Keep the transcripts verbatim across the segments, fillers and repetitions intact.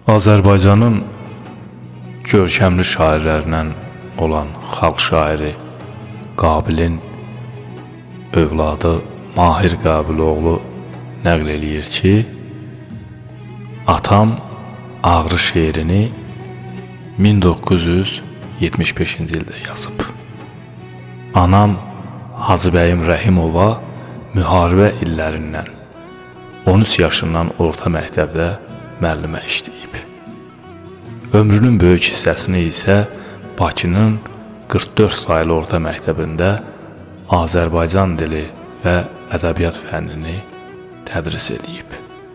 Azərbaycanın görkəmli şairlərindən olan xalq şairi Qabilin övladı Mahir Qabiloğlu nəql eləyir ki, atam Ağrı şeirini min doqquz yüz yetmiş beşinci ildə yazıb. Anam Hacıbəyim Rəhimova müharibə illərindən on üç yaşından orta məktəbdə müəllimə işləyib. Ömrünün böyük hissəsini isə Bakının qırx dörd saylı orta məktəbində Azərbaycan dili və ədəbiyyat fənnini tədris edib.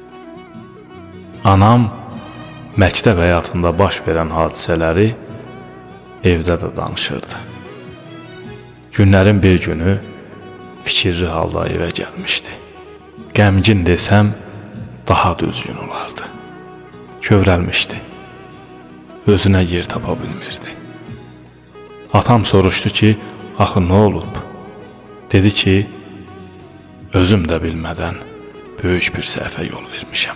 Anam məktəb həyatında baş verən hadisələri evdə də danışırdı. Günlərin bir günü fikirli halda evə gəlmişdi. Qəmgin desəm daha düzgün olardı. Kövrəlmişdi. Özünə yer tapa bilmirdi. Atam soruşdu ki, axı nə olub? Dedi ki, özüm də bilmədən böyük bir səhvə yol vermişəm.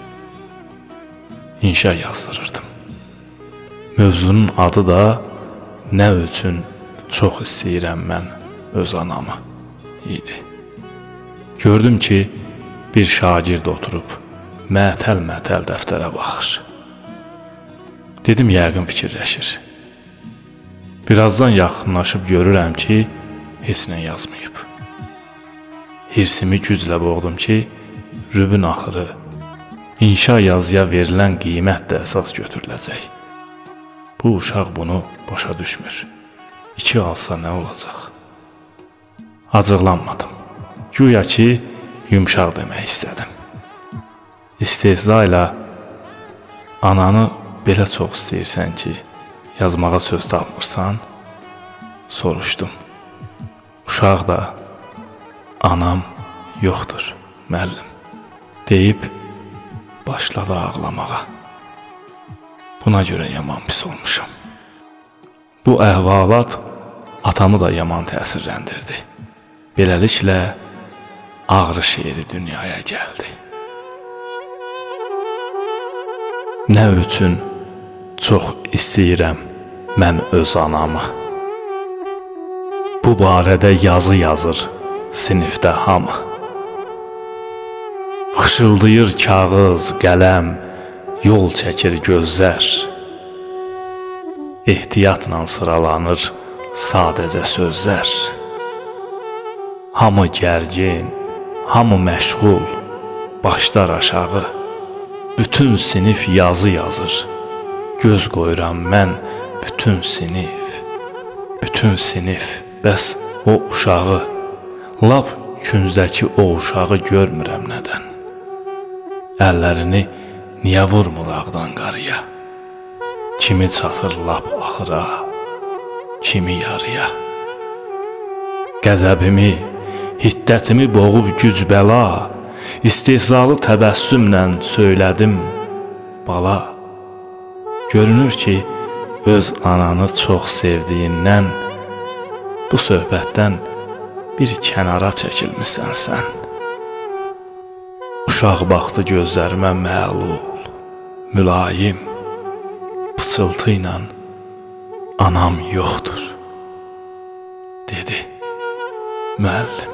İnşa yazdırırdım. Mövzunun adı da nə üçün çox istəyirəm mən öz anamı idi. Gördüm ki, bir şagird oturub mətəl-mətəl dəftərə baxır. Dedim, yəqin fikirləşir. Birazdan yaxınlaşıb görürəm ki, heç nə yazmayıb. Hirsimi güclə boğdum ki, rübün axırı, inşa yazıya verilən qiymət də əsas götürüləcək. Bu uşaq bunu başa düşmür. İki alsa nə olacaq? Acıqlanmadım. Güya ki, yumşaq demək istədim. İstehza ilə ananı belə çox istəyirsən ki, yazmağa söz tapmırsan, soruşdum. Uşaq da, anam yoxdur, müəllim, deyib başladı ağlamağa. Buna görə yaman pis olmuşam. Bu əhvalat atamı da yaman təsirləndirdi. Beləliklə, Ağrı şeiri dünyaya gəldi. Nə üçün çox istəyirəm mən öz anamı? Bu barədə yazı yazır sinifdə hamı. Xışıldayır kağız, qələm, yol çəkir gözlər. Ehtiyatla sıralanır sadəcə sözlər. Hamı gərgin, hamı məşğul, başlar aşağı. Bütün sinif yazı yazır. Göz qoyuram mən bütün sinif. Bütün sinif, bəs o uşağı, lap küncdəki o uşağı görmürəm nədən? Əllərini niyə vurmur ağdan qarıya? Kimi çatır lap axıra, kimi yarıya? Qəzəbimi, hiddətimi boğub güc bəla, istehzalı təbəssümlə söylədim, bala. Görünür ki, öz ananı çox sevdiyindən bu söhbətdən bir kənara çəkilmişsən sən. Uşaq baxdı gözlərimə məlul, mülayim, pıçıltı ilə anam yoxdur, dedi, müəllim.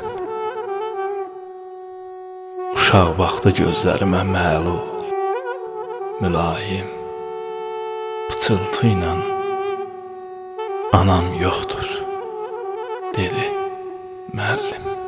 Uşaq baxdı gözlərimə məlul, mülayim, pıçıltı ilə anam yoxdur, dedi, müəllim.